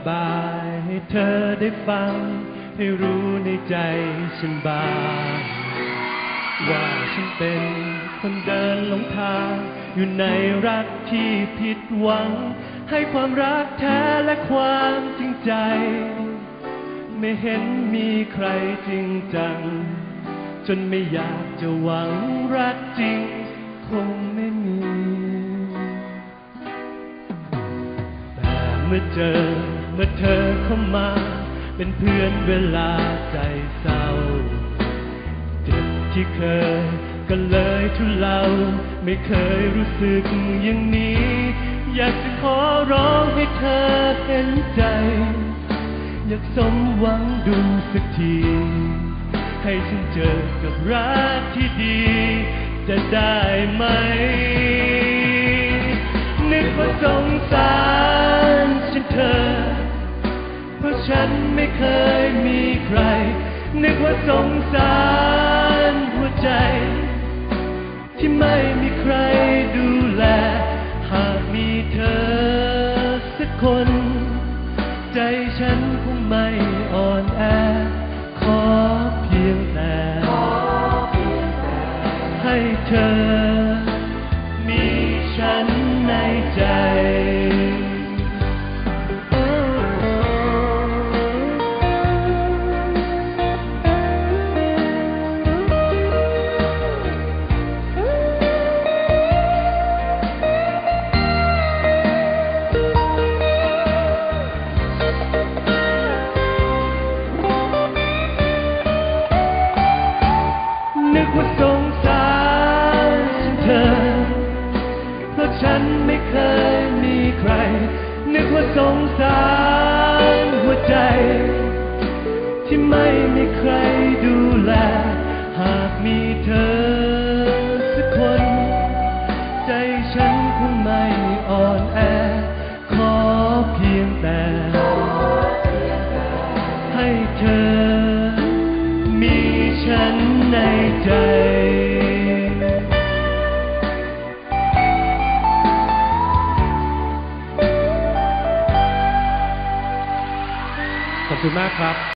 บายให้เธอได้ฟังให้รู้ในใจฉันบ้างว่าฉันเป็นคนเดินหลงทางอยู่ในรักที่ผิดหวังให้ความรักแท้และความจริงใจไม่เห็นมีใครจริงจังจนไม่อยากจะหวังรักจริงคงไม่มีแต่เมื่อเธอเข้ามาเป็นเพื่อนเวลาใจเศร้าเจ็บที่เคยก็เลยทุเลาไม่เคยรู้สึกอย่างนี้อยากจะขอร้องให้เธอเห็นใจอยากสมหวังดูสักทีให้ฉันเจอกับรักที่ดีจะได้ไหมนึกว่าสงสารฉันเธอเพราะฉันไม่เคยมีใครนึกว่าสงสารหัวใจที่ไม่มีใครดูแลหากมีเธอสักคนใจฉันคงไม่อ่อนแอขอเพียงแต่ให้เธอมีฉันในใจนึกว่าสงสารเธอเพราะฉันไม่เคยมีใครนึกว่าสงสารหัวใจที่ไม่มีใครดูแลหากมีเธอสักคนใจฉันคงไม่อ่อนแอขอเพียงแต่ให้เธอมีฉันในใจขอบคุณมากครับ